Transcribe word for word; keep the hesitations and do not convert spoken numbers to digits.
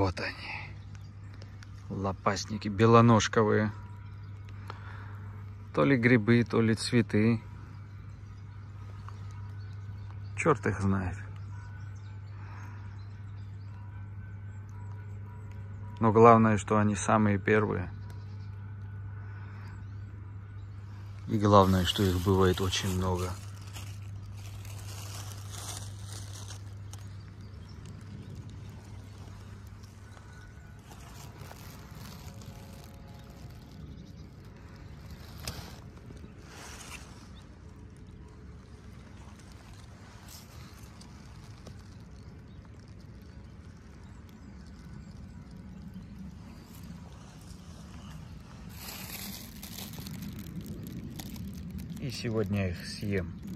Вот они. Лопастники белоножковые. То ли грибы, то ли цветы. Черт их знает. Но главное, что они самые первые. И главное, что их бывает очень много. И сегодня я их съем.